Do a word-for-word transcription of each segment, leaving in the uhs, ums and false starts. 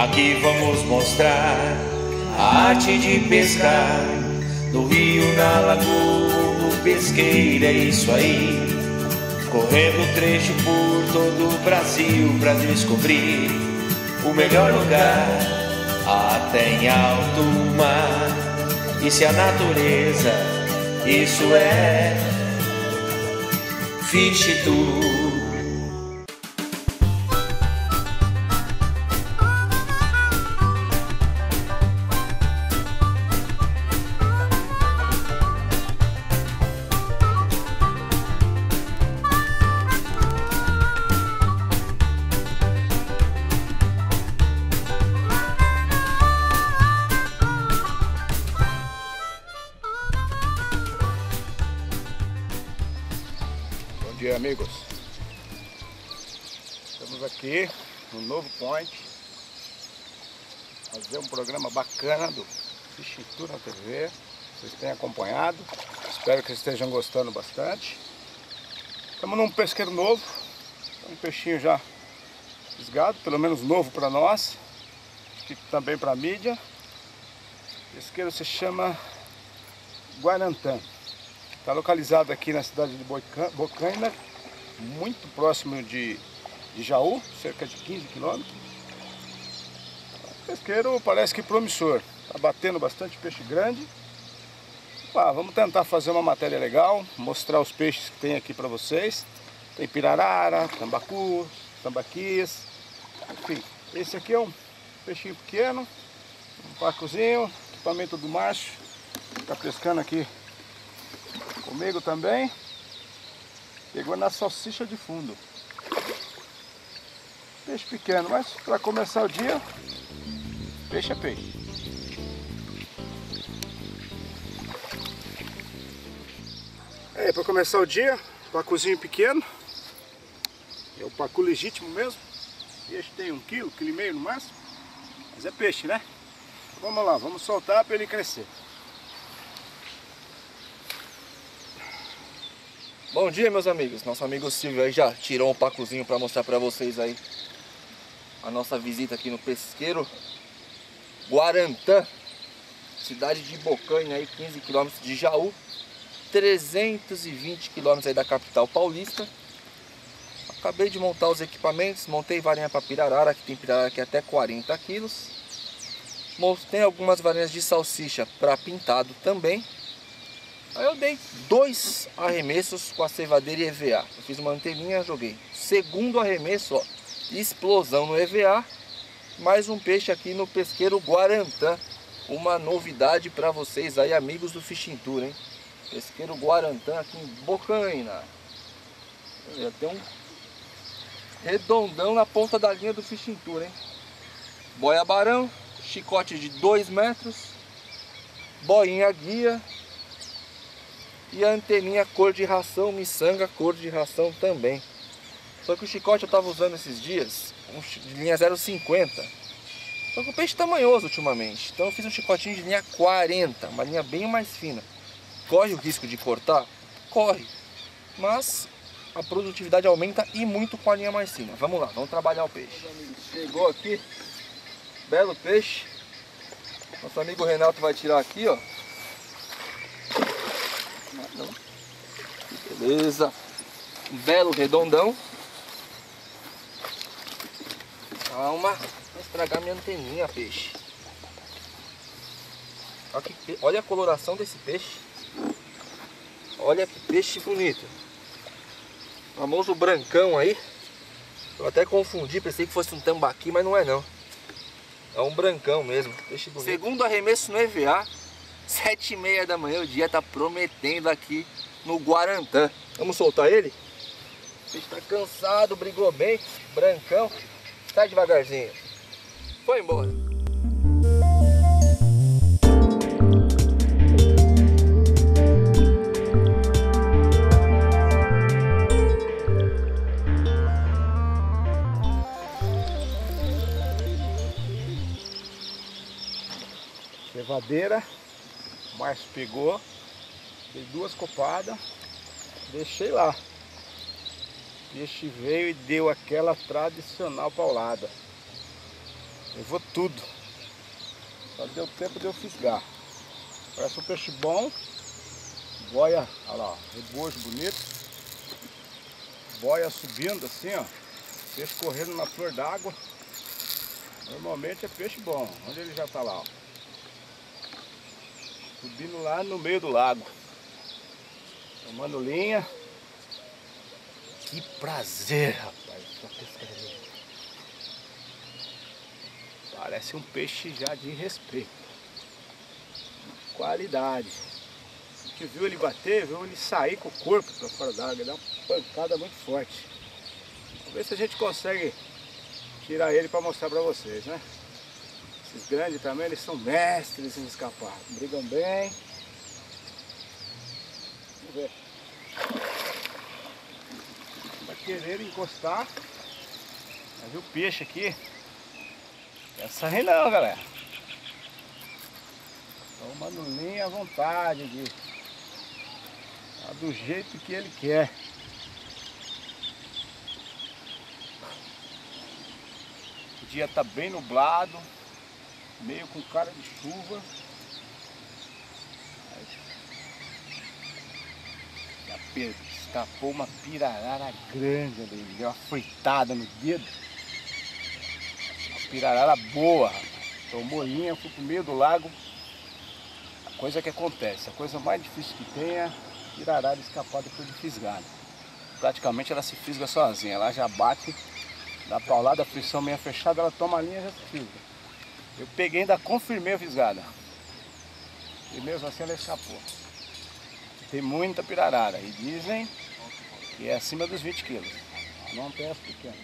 Aqui vamos mostrar a arte de pescar, no rio, na lagoa, no pesqueiro, é isso aí. Correndo trecho por todo o Brasil pra descobrir o melhor lugar, até em alto mar. Isso é a natureza, isso é Fish Tour. Bom dia, amigos. Estamos aqui no novo point, fazer um programa bacana do Fish Tour na T V. Vocês têm acompanhado, espero que vocês estejam gostando bastante. Estamos num pesqueiro novo, um peixinho já fisgado, pelo menos novo para nós, acho que também para a mídia. O pesqueiro se chama Guarantã. Está localizado aqui na cidade de Bocaina, muito próximo de, de Jaú, cerca de quinze quilômetros. O pesqueiro parece que promissor, está batendo bastante peixe grande. Ah, vamos tentar fazer uma matéria legal, mostrar os peixes que tem aqui para vocês. Tem pirarara, tambacu, tambaquis, enfim. Esse aqui é um peixinho pequeno, um pacozinho, equipamento do macho, está pescando aqui comigo também. Pegou na salsicha de fundo. Peixe pequeno, mas para começar o dia, peixe é peixe. É, para começar o dia, pacuzinho pequeno. É o pacu legítimo mesmo. Peixe tem um quilo, quilo e meio no máximo. Mas é peixe, né? Vamos lá, vamos soltar para ele crescer. Bom dia, meus amigos. Nosso amigo Silvio aí já tirou um pacuzinho para mostrar para vocês aí a nossa visita aqui no pesqueiro Guarantã, cidade de Bocaina, aí quinze quilômetros de Jaú, trezentos e vinte quilômetros aí da capital paulista. Acabei de montar os equipamentos, montei varinha para pirarara, que tem pirarara aqui até quarenta quilos. Montei algumas varinhas de salsicha para pintado também. Aí eu dei dois arremessos com a cevadeira e E V A. Eu fiz uma anteninha, joguei. Segundo arremesso, ó, explosão no E V A. Mais um peixe aqui no pesqueiro Guarantã. Uma novidade para vocês aí, amigos do Fish Tour, hein? Pesqueiro Guarantã aqui em Bocaina. Tem um redondão na ponta da linha do Fish Tour, hein? Boia barão, chicote de dois metros, boinha guia. E a anteninha cor de ração, miçanga cor de ração também. Só que o chicote eu tava usando esses dias, um de linha zero vírgula cinquenta. Só que o peixe tá manhoso ultimamente. Então eu fiz um chicotinho de linha quarenta, uma linha bem mais fina. Corre o risco de cortar? Corre. Mas a produtividade aumenta e muito com a linha mais fina. Vamos lá, vamos trabalhar o peixe. Chegou aqui, belo peixe. Nosso amigo Renato vai tirar aqui, ó. Beleza, um belo redondão. Calma, vai estragar minha anteninha, peixe. Olha, que, olha a coloração desse peixe. Olha que peixe bonito. O famoso brancão aí. Eu até confundi, pensei que fosse um tambaqui, mas não é não. É um brancão mesmo, peixe bonito. Segundo arremesso no E V A, sete e meia da manhã, o dia tá prometendo aqui no Guarantã. Vamos soltar ele? O peixe tá cansado, brigou bem, brancão. Sai devagarzinho. Foi embora. Cevadeira, o Márcio pegou, dei duas copadas, deixei lá. O peixe veio e deu aquela tradicional paulada. levou tudo. Só deu tempo de eu fisgar. Parece um peixe bom. Boia, olha lá, rebojo bonito. Boia subindo assim, ó. Peixe correndo na flor d'água. Normalmente é peixe bom. Onde ele já tá lá, ó. Subindo lá no meio do lago. Tomando linha. Que prazer, rapaz, essa pescaria. Parece um peixe já de respeito. Qualidade. A gente viu ele bater, viu ele sair com o corpo para fora d'água. Ele dá uma pancada muito forte. Vamos ver se a gente consegue tirar ele para mostrar para vocês, né? Esses grandes também, eles são mestres em escapar. Brigam bem. Vamos ver. Vai querer encostar. Mas o peixe aqui não quer sair não, galera. Tomando linha à vontade aqui. Tá do jeito que ele quer. O dia tá bem nublado, meio com cara de chuva. Escapou uma pirarara grande ali, deu uma fritada no dedo. Uma pirarara boa, rapaz. Tomou linha, fui pro meio do lago. A coisa que acontece, a coisa mais difícil que tem é a pirarara escapar depois de fisgada. Praticamente ela se fisga sozinha, ela já bate, dá paulada, a frição meio fechada, ela toma a linha e já se fisga. Eu peguei e ainda confirmei a fisgada. E mesmo assim ela escapou. Tem muita pirarara e dizem que é acima dos vinte quilos. Não tem as pequenas.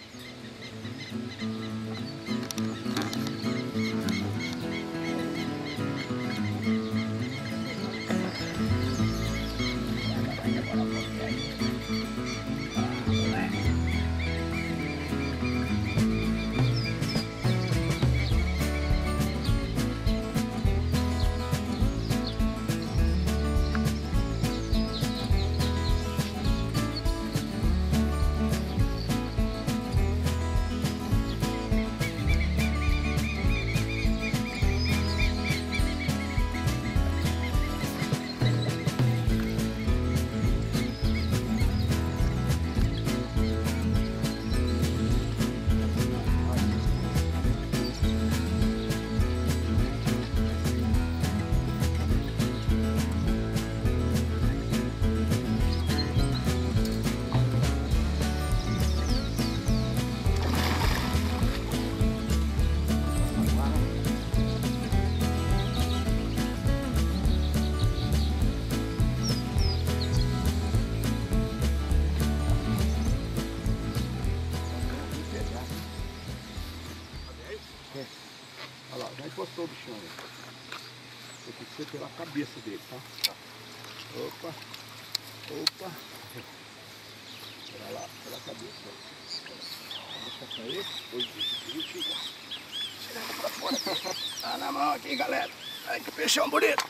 Olha lá, já encostou o bichão aí. Tem que ser pela cabeça dele, tá? Tá. Opa, opa. Olha lá, pela cabeça. Deixa cair. Oi, bicho. Tirando pra fora. Tá na mão aqui, galera. Ai, que peixão bonito.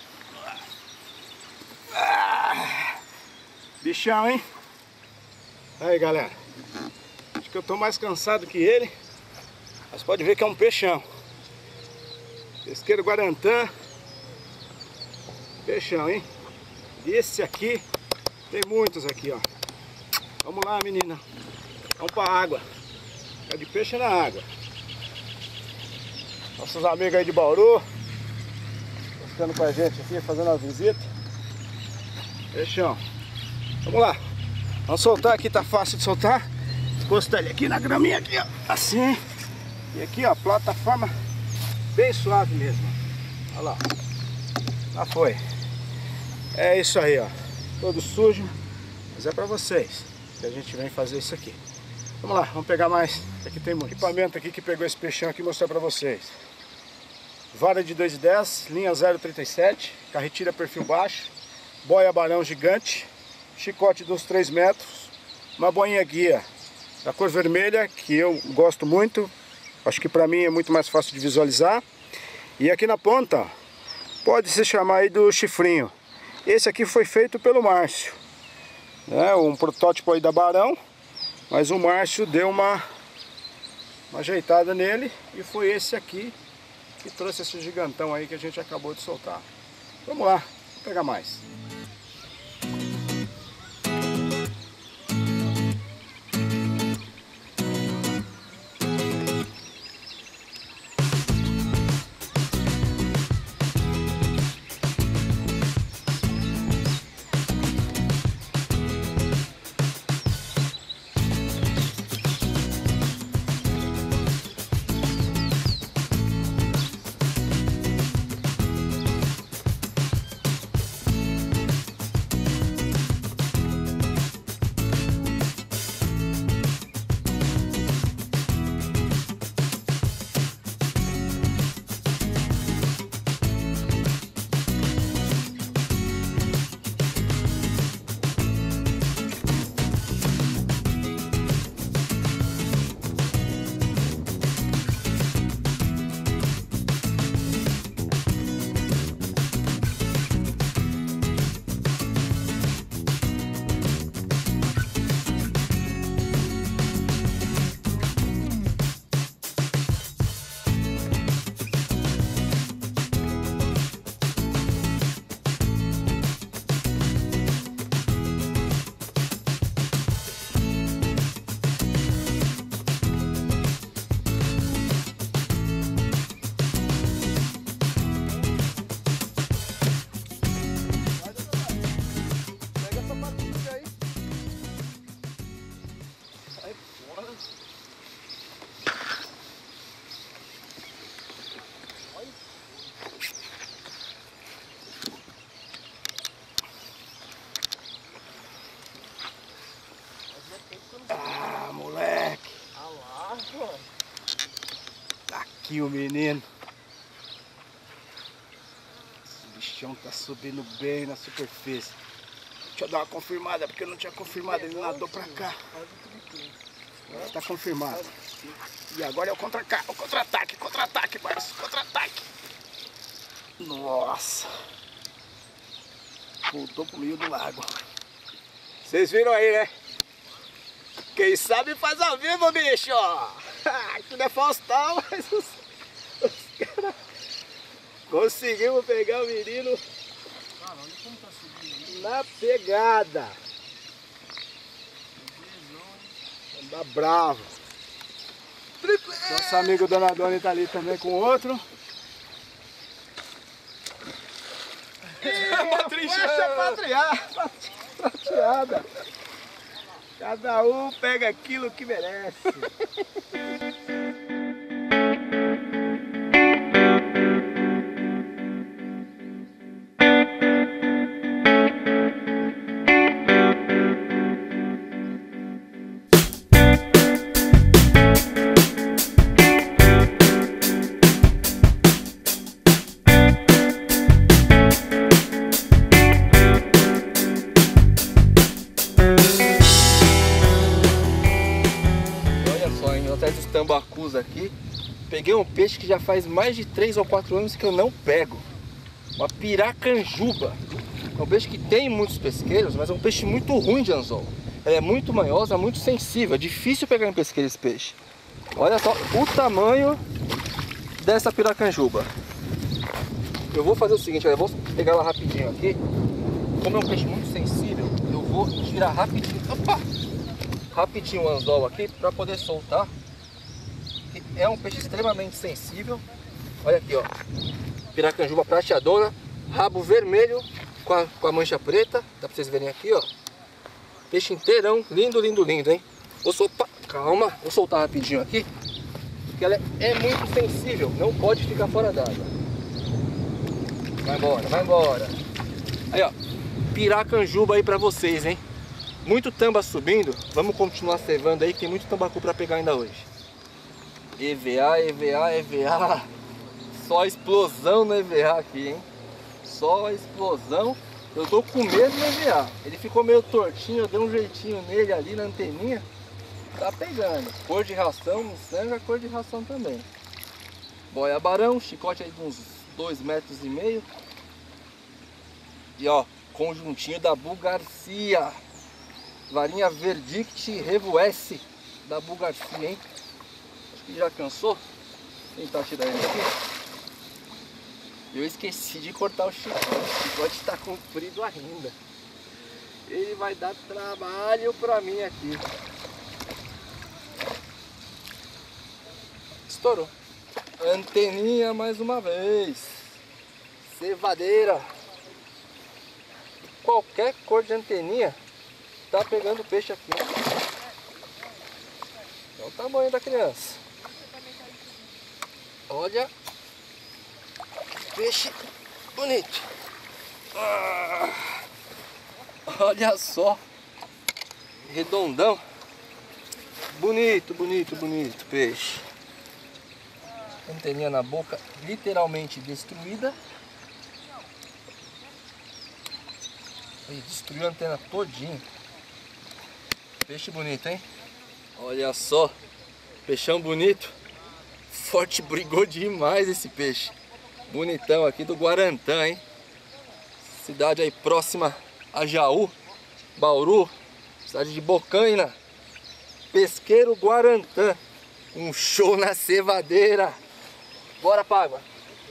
Ah, bichão, hein? Aí, galera. Acho que eu tô mais cansado que ele. Mas pode ver que é um peixão. Pesqueiro Guarantã. Peixão, hein? Esse aqui, tem muitos aqui, ó. Vamos lá, menina. Vamos pra água. É de peixe na água. Nossos amigos aí de Bauru, pescando com a gente aqui, fazendo uma visita. Peixão. Vamos lá. Vamos soltar aqui, tá fácil de soltar. Encostar ele aqui na graminha aqui, ó. Assim. E aqui, ó, plataforma bem suave mesmo. Olha lá. Lá foi. É isso aí, ó. Todo sujo. Mas é pra vocês que a gente vem fazer isso aqui. Vamos lá, vamos pegar mais. Aqui tem muito equipamento aqui que pegou esse peixão aqui e mostrar pra vocês. Vara de dois e dez, linha zero trinta e sete, carretira perfil baixo, boia barão gigante, chicote dos três metros, uma boinha guia da cor vermelha, que eu gosto muito. Acho que pra mim é muito mais fácil de visualizar. E aqui na ponta, pode se chamar aí do chifrinho. Esse aqui foi feito pelo Márcio, né? Um protótipo aí da Barão. Mas o Márcio deu uma uma ajeitada nele e foi esse aqui que trouxe esse gigantão aí que a gente acabou de soltar. Vamos lá, vou pegar mais. Ah, moleque! Tá aqui o menino. Esse bichão tá subindo bem na superfície. Deixa eu dar uma confirmada, porque eu não tinha confirmado, ele nadou pra cá. Agora tá confirmado. E agora é o contra-ataque, o contra-ataque, contra-ataque, Márcio, contra-ataque. Nossa! Voltou pro meio do lago. Vocês viram aí, né? Quem sabe faz ao vivo, bicho! Aqui não é Faustão, mas os, os caras conseguimos pegar o menino na pegada. Anda bravo. Nosso amigo Dona Dona tá ali também com outro. Faixa patriada, prateada. Cada um pega aquilo que merece. Tambacus aqui, peguei um peixe que já faz mais de três ou quatro anos que eu não pego, uma piracanjuba. É um peixe que tem muitos pesqueiros, mas é um peixe muito ruim de anzol. Ela é muito manhosa, muito sensível, é difícil pegar em pesqueiro esse peixe. Olha só o tamanho dessa piracanjuba. Eu vou fazer o seguinte, eu vou pegar ela rapidinho aqui. Como é um peixe muito sensível, eu vou tirar rapidinho, opa, rapidinho o anzol aqui para poder soltar. É um peixe extremamente sensível. Olha aqui, ó, piracanjuba prateadona, rabo vermelho com a, com a mancha preta. Dá pra vocês verem aqui, ó. Peixe inteirão, lindo, lindo, lindo, hein? Vou soltar, calma, vou soltar rapidinho aqui, porque ela é, é muito sensível, não pode ficar fora d'água. Vai embora, vai embora. Aí, ó, piracanjuba aí pra vocês, hein? Muito tamba subindo, vamos continuar cevando aí, que tem muito tambacu pra pegar ainda hoje. E V A, E V A, E V A. Só explosão no E V A aqui, hein? Só explosão. Eu tô com medo do E V A. Ele ficou meio tortinho, eu dei um jeitinho nele ali na anteninha. Tá pegando. Cor de ração, miçanga, cor de ração também. Boia barão, chicote aí de uns dois metros e meio. E ó, conjuntinho da Bugarcia. Varinha Verdict Revo S da Bugarcia, hein? que já cansou. Vou tentar tirar ele aqui. Eu esqueci de cortar o chicote. O chicote está comprido ainda. Ele vai dar trabalho pra mim aqui. Estourou. Anteninha mais uma vez. Cevadeira. Qualquer cor de anteninha tá pegando peixe aqui. É o tamanho da criança. Olha. Peixe bonito. Ah, olha só. Redondão. Bonito, bonito, bonito peixe. Anteninha na boca literalmente destruída. Aí, destruiu a antena todinha. Peixe bonito, hein? Olha só. Peixão bonito. Forte, brigou demais esse peixe. Bonitão aqui do Guarantã, hein? Cidade aí próxima a Jaú, Bauru, cidade de Bocaina. Pesqueiro Guarantã. Um show na cevadeira. Bora pra água.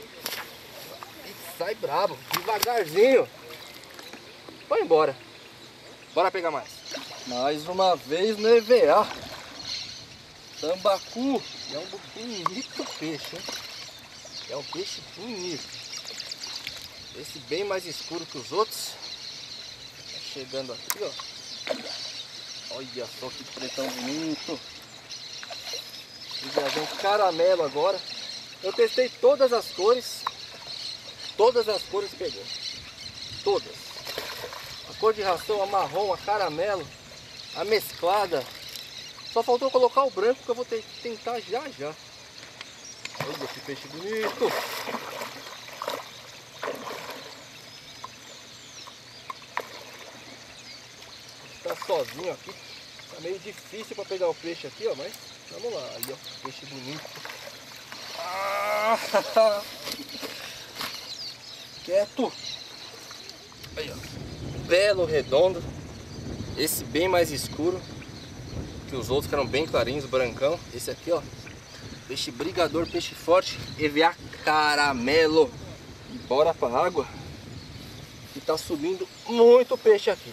Sai brabo, devagarzinho. Vai embora. Bora pegar mais. Mais uma vez no E V A. Tambacu. É um bonito peixe, hein? É um peixe bonito. Esse bem mais escuro que os outros. Tá chegando aqui, ó. Olha só que pretão bonito. Viajão caramelo agora. Eu testei todas as cores. Todas as cores pegou. Todas. A cor de ração, a marrom, a caramelo, a mesclada. Só faltou colocar o branco que eu vou ter que tentar já já. Olha que peixe bonito. Tá sozinho aqui. Tá meio difícil para pegar o peixe aqui, ó, mas vamos lá. Aí, ó, peixe bonito. Ah, quieto. Aí, ó. Belo redondo. Esse bem mais escuro que os outros, que eram bem clarinhos, brancão. Esse aqui, ó, peixe brigador, peixe forte, E V A caramelo. E bora pra água. E tá subindo muito peixe aqui.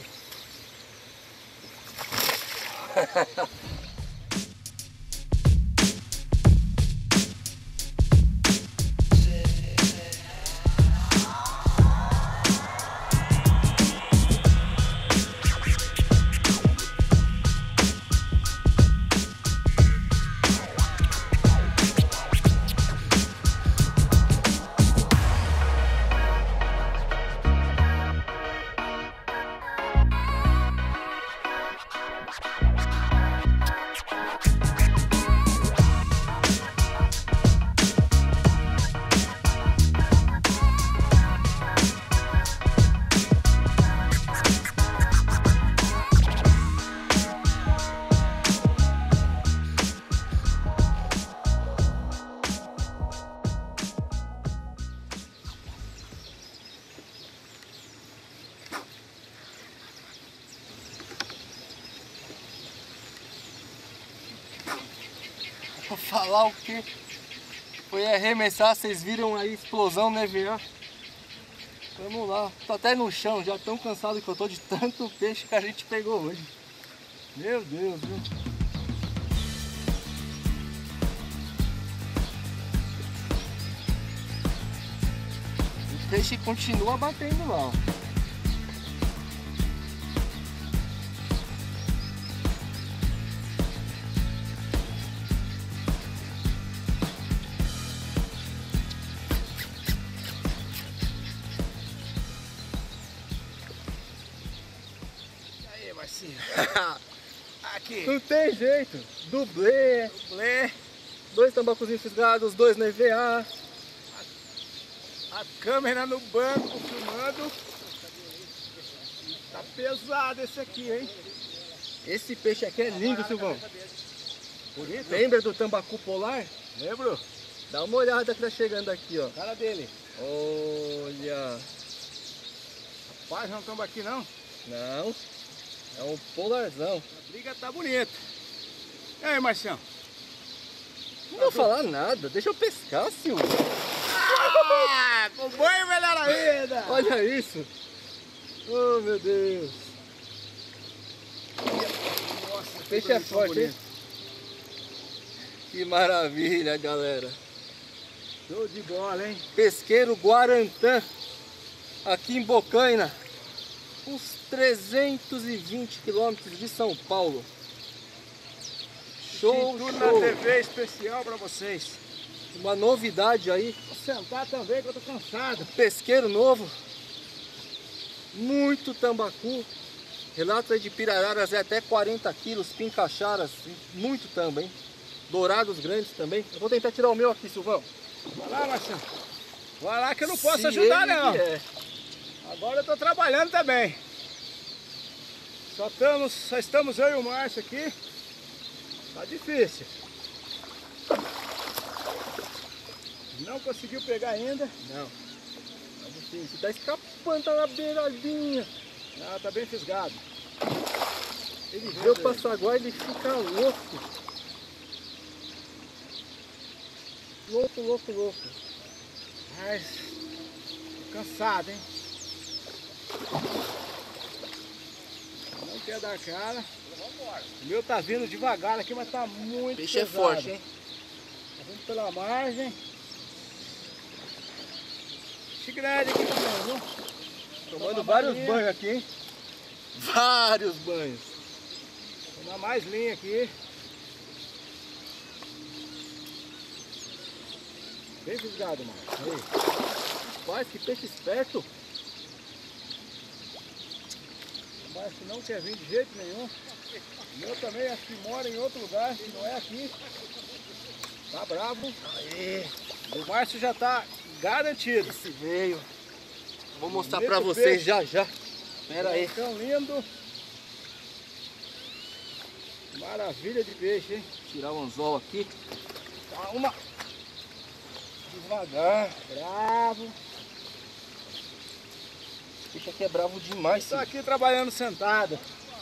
Vou falar o que foi arremessar, vocês viram aí a explosão no E V A. Vamos lá, tô até no chão, já tão cansado que eu tô de tanto peixe que a gente pegou hoje. Meu Deus, viu? O peixe continua batendo lá, ó. Aqui. Não tem jeito. Dublê. Dublê. Dois tambacuzinhos fisgados, dois no E V A. A, a câmera no banco filmando. Tá pesado esse aqui, hein? Esse peixe aqui é lindo, Silvão. Bonito. Lembra do tambacu polar? Lembro? Dá uma olhada que tá chegando aqui, ó. Cara dele. Olha. Rapaz, não estamos aqui não. Não. É um polarzão. A briga tá bonita. E aí, Marcião? Não vou falar nada, deixa eu pescar, Silvio. Ah, com banho melhor ainda. Olha isso. Oh, meu Deus. Nossa, O peixe é forte, hein? Que maravilha, galera. Show de bola, hein? Pesqueiro Guarantã, aqui em Bocaina, uns trezentos e vinte quilômetros de São Paulo. Show, Tudo show. na T V especial pra vocês. Uma novidade aí. Vou sentar também que eu tô cansado. Pesqueiro novo. Muito tambacu. Relato aí de pirararas é até quarenta quilos, pincacharas, muito tamba, hein? Dourados grandes também. Eu vou tentar tirar o meu aqui, Silvão. Vai lá, Marcelo. Vai lá que eu não posso Se ajudar, ele não. vier. Agora eu tô trabalhando também. Só estamos, só estamos eu e o Márcio aqui. Tá difícil. Não conseguiu pegar ainda. Não. Tá difícil. Tá escapando, tá na beiradinha. Ah, tá bem fisgado. Ele vê o passaguá e ele fica louco. Louco, louco, louco. Mas tô cansado, hein? Não quer dar cara. O meu tá vindo devagar aqui, mas tá muito Peixe é pesado. forte, hein? Tá vindo pela margem. Peixe grande aqui também, viu? Tomando vários banhos. banhos aqui, hein? Vários banhos. Vou dar mais linha aqui. Bem fisgado, mano. Aí. Rapaz, que peixe esperto. O Márcio não quer vir de jeito nenhum. O meu também acho que mora em outro lugar, que não é aqui. Tá bravo. Aí. O Márcio já tá garantido. Esse veio. Vou mostrar Bonito pra vocês peixe. já já. Pera aí. Tão lindo. Maravilha de peixe, hein? Tirar o anzol aqui. Calma. Devagar. Bravo. Esse peixe aqui é bravo demais. Estou Silvio. aqui trabalhando sentado.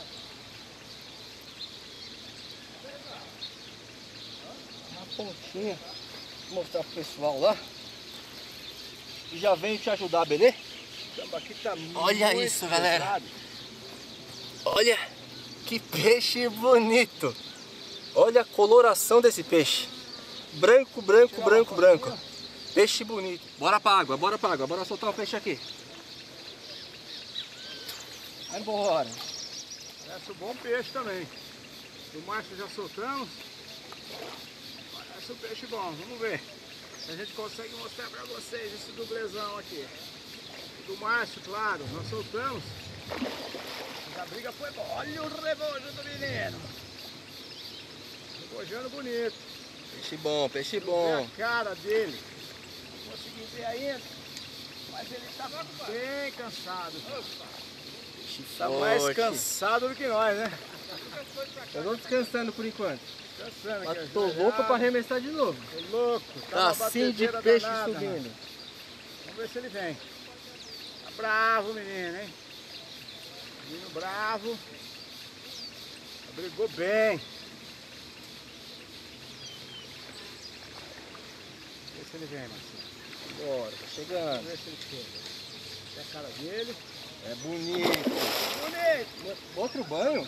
Uma pontinha. Vou mostrar pro pessoal lá. E já venho te ajudar, beleza? O tambaqui tá Olha muito isso, galera. pesado. Olha que peixe bonito. Olha a coloração desse peixe. Branco, branco, branco, branco. Peixe bonito. Bora pra água, bora pra água. Bora soltar o peixe aqui. Vai embora. Parece um bom peixe também. O Márcio já soltamos. Parece um peixe bom. Vamos ver se a gente consegue mostrar pra vocês esse dublezão aqui. Do Márcio, claro, nós soltamos. Mas a briga foi boa. Olha o rebojo do menino. Rebojando bonito. Peixe bom, peixe Vê bom. a cara dele. Não consegui ver ainda. Mas ele tá bem cansado. Peixe Tá mais cansado do que nós, né? Eu vou descansando por enquanto. Cansando Mas aqui. tô ajoelhado. louco pra arremessar de novo. Tô louco. Tá uma assim de batedeira peixe danada, subindo. mano. Vamos ver se ele vem. Tá bravo o menino, hein? Menino bravo. Brigou bem. Vê se ele vem, Marcelo. Bora, tá chegando. Vamos ver se ele chega. Essa é a cara dele. É bonito. Bonito! Outro banho?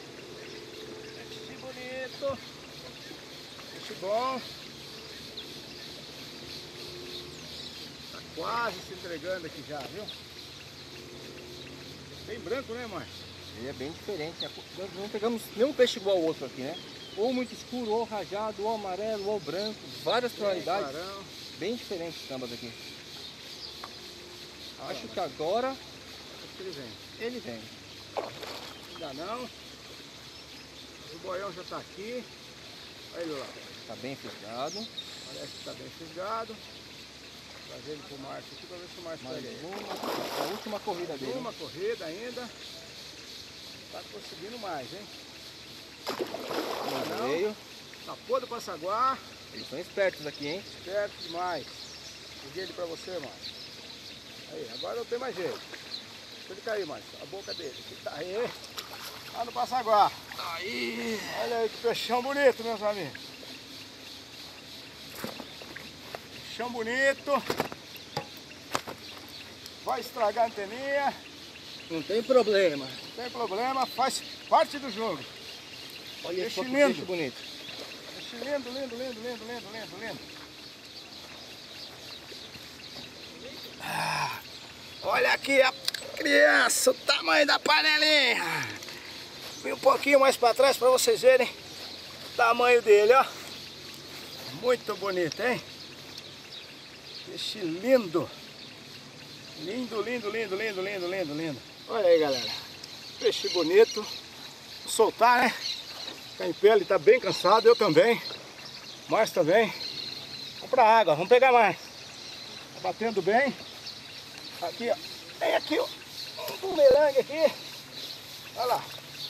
Peixe bonito. Peixe bom. Tá quase se entregando aqui já, viu? Bem branco, né, mãe? Ele é bem diferente, né? Nós não pegamos nenhum peixe igual ao outro aqui, né? Ou muito escuro, ou rajado, ou amarelo, ou branco. Várias tonalidades. Clarão. Bem diferentes ambas aqui. Olha Acho lá, que agora acho que ele vem. ele vem. Ainda não. O boião já tá aqui. Olha ele lá. Tá bem fisgado. Parece que tá bem fisgado. Vou trazer ele pro Márcio aqui pra ver se o Márcio Mais pega ele. uma. A última corrida dele. Uma corrida ainda. Tá conseguindo mais, hein? Não Não. veio. Tapou do Passaguá. Eles são espertos aqui, hein? Esperto demais. Peguei ele pra você, Márcio. Aí, agora não tem mais jeito. Deixa ele cair, Márcio. A boca dele. Aqui tá aí. Lá no Passaguá. Aí. Olha aí que peixão bonito, meus amigos. Peixão bonito. Vai estragar a anteninha. Não tem problema. Não tem problema, faz parte do jogo. Olha Peixe só que lindo. peixe bonito. Peixe lindo, lindo, lindo, lindo, lindo, lindo, lindo. Ah, olha aqui a criança, o tamanho da panelinha. Vem um pouquinho mais para trás para vocês verem o tamanho dele, ó. Muito bonito, hein? Peixe lindo. Lindo, lindo, lindo, lindo, lindo, lindo, lindo. Olha aí, galera. Peixe bonito. Vou soltar, né? Tá em pé, ele tá bem cansado, eu também. Mas também. Vamos pra água, vamos pegar mais. Tá batendo bem. Aqui, ó. Tem aqui, ó. Um bumerangue aqui. Olha lá.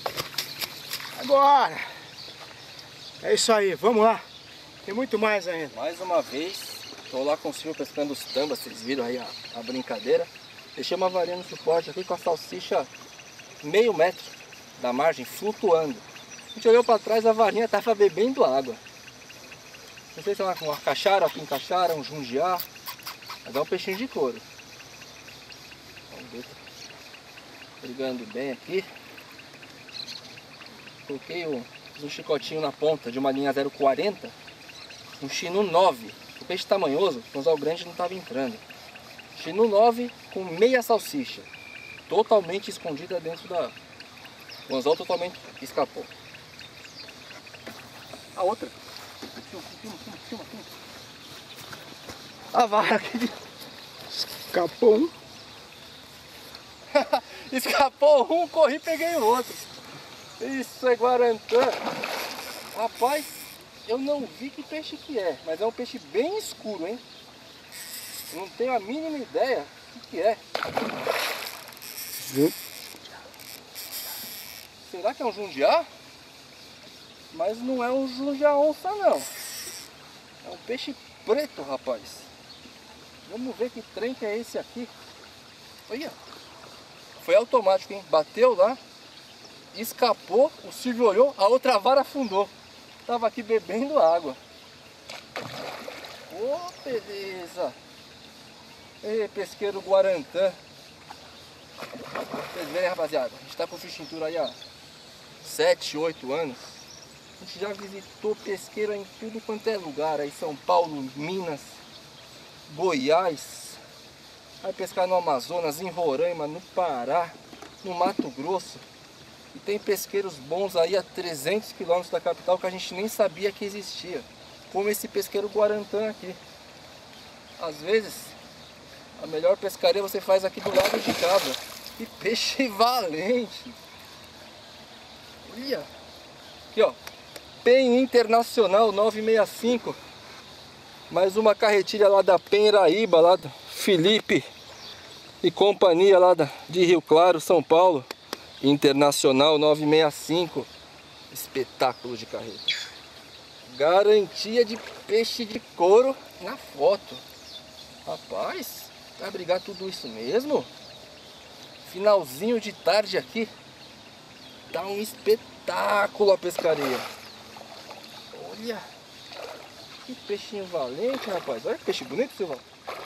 Agora. É isso aí, vamos lá. Tem muito mais ainda. Mais uma vez, tô lá com o Silvio pescando os tambas, vocês viram aí a, a brincadeira. Deixei uma varinha no suporte aqui com a salsicha meio metro da margem, flutuando. A gente olhou para trás, a varinha estava bebendo água. Não sei se é uma, uma caixara, uma pincaixara, um jundiá, mas é um peixinho de couro. Vamos ver. Brigando bem aqui. Coloquei o, um chicotinho na ponta de uma linha zero quarenta. Um chinu nove, o peixe tamanhoso, com anzol grande não estava entrando. Chinu nove com meia salsicha, totalmente escondida dentro da... O anzol totalmente escapou. A outra. A vara aqui. Escapou um. Escapou um, corri e peguei o outro. Isso é guarantã. Rapaz, eu não vi que peixe que é, mas é um peixe bem escuro, hein? Eu não tenho a mínima ideia do que é. Viu? Será que é um jundiá? Mas não é um jundiá onça, não. É um peixe preto, rapaz. Vamos ver que trem que é esse aqui. Olha. Foi automático, hein? Bateu lá, escapou, o Silvio olhou, a outra vara afundou. Tava aqui bebendo água. Ô, oh, beleza. Ei, pesqueiro guarantã. Vocês verem, rapaziada, a gente tá com ficha-cintura aí há sete, oito anos. A gente já visitou pesqueiro em tudo quanto é lugar. Aí São Paulo, Minas, Goiás. Vai pescar no Amazonas, em Roraima, no Pará, no Mato Grosso. E tem pesqueiros bons aí a trezentos quilômetros da capital que a gente nem sabia que existia. Como esse pesqueiro guarantã aqui. Às vezes, a melhor pescaria você faz aqui do lado de casa. E peixe valente. Olha. Aqui, ó. Pen Internacional nove sessenta e cinco. Mais uma carretilha lá da Penraíba, lá do Felipe e companhia lá da, de Rio Claro, São Paulo. Internacional nove sessenta e cinco. Espetáculo de carreta. Garantia de peixe de couro na foto. Rapaz, vai brigar tudo isso mesmo? Finalzinho de tarde aqui. Tá um espetáculo a pescaria. Olha. Que peixinho valente, rapaz. Olha que peixe bonito, Silvão.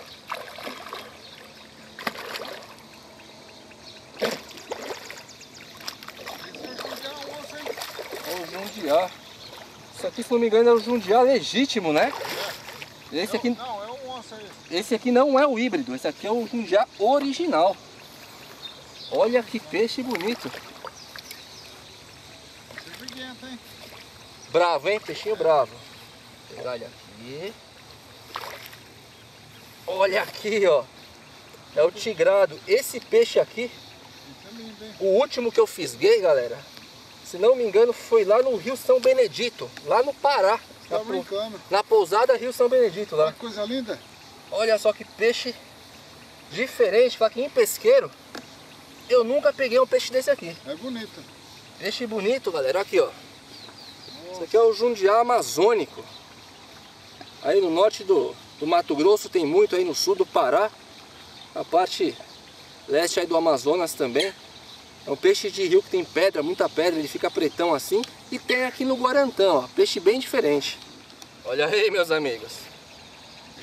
O jundiá. Isso aqui, se não me engano, é o jundiá legítimo, né? É. Esse aqui, não, é um onça esse. Esse aqui não é o híbrido, esse aqui é o jundiá original. Olha que peixe bonito. Briguento, hein? Bravo, hein? Peixinho bravo. Vou pegar ele aqui. Olha aqui, ó. É o tigrado. Esse peixe aqui, é lindo, hein? o último que eu fisguei, galera, se não me engano, foi lá no Rio São Benedito, lá no Pará. Tá na, brincando. Na pousada Rio São Benedito lá. Olha que coisa linda. Olha só que peixe diferente. Aqui em pesqueiro, eu nunca peguei um peixe desse aqui. É bonito. Peixe bonito, galera. Aqui, ó. Esse aqui é o jundiá amazônico. Aí no norte do, do Mato Grosso tem muito, aí no sul do Pará. A parte leste aí do Amazonas também. É um peixe de rio que tem pedra, muita pedra, ele fica pretão assim. E tem aqui no Guarantã, ó, peixe bem diferente. Olha aí, meus amigos.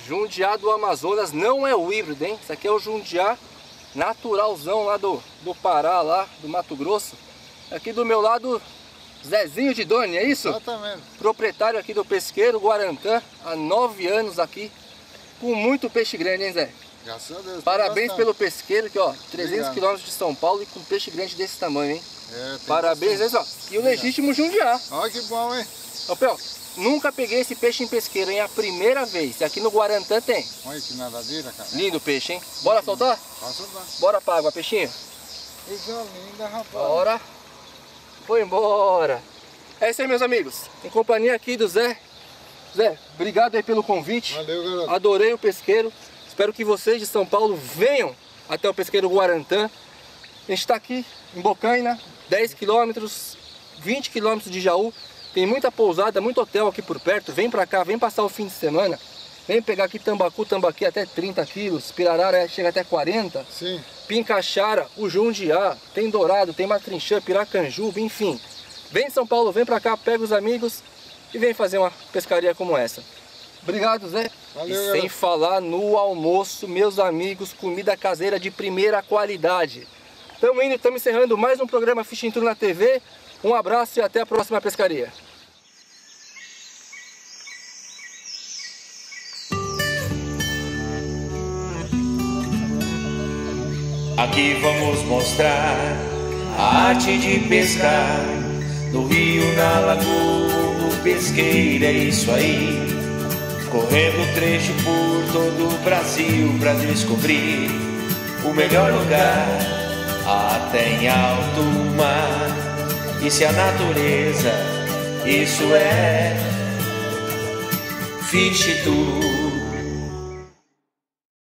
Jundiá do Amazonas, não é o híbrido, hein? Isso aqui é o Jundiá naturalzão lá do, do Pará, lá do Mato Grosso. Aqui do meu lado, Zezinho de Doni, é isso? Exatamente. Proprietário aqui do pesqueiro Guarantã, há nove anos aqui, com muito peixe grande, hein, Zé? Graças a Deus. Parabéns pelo pesqueiro, que ó, trezentos quilômetros de São Paulo e com peixe grande desse tamanho, hein? É, parabéns, hein, ó. E o legítimo Jundiá. Olha que bom, hein? Ô, Pel, nunca peguei esse peixe em pesqueiro, hein? É a primeira vez. E aqui no Guarantã tem. Olha que nadadeira, cara. Lindo peixe, hein? Bora soltar? Pode soltar. Bora pra água, peixinho. Coisa linda, rapaz. Bora. Foi embora. É isso aí, meus amigos. Em companhia aqui do Zé. Zé, obrigado aí pelo convite. Valeu, garoto. Adorei o pesqueiro. Espero que vocês de São Paulo venham até o pesqueiro Guarantã. A gente está aqui em Bocaina, dez quilômetros, vinte quilômetros de Jaú. Tem muita pousada, muito hotel aqui por perto. Vem pra cá, vem passar o fim de semana. Vem pegar aqui tambacu, tambaqui até trinta quilos. Pirarara chega até quarenta. Sim. Pincaxara, o Jundiá, tem dourado, tem matrinchã, piracanjuba, enfim. Vem de São Paulo, vem pra cá, pega os amigos e vem fazer uma pescaria como essa. Obrigado, Zé. Valeu, e sem galera. falar no almoço, meus amigos, comida caseira de primeira qualidade. Estamos indo, estamos encerrando mais um programa Fishing Tour na T V. Um abraço e até a próxima pescaria. Aqui vamos mostrar a arte de pescar no rio, na lagoa, no pesqueiro, é isso aí. Correndo trecho por todo o Brasil pra descobrir o melhor lugar, até em alto mar. E se a natureza, isso é Fishing Tour.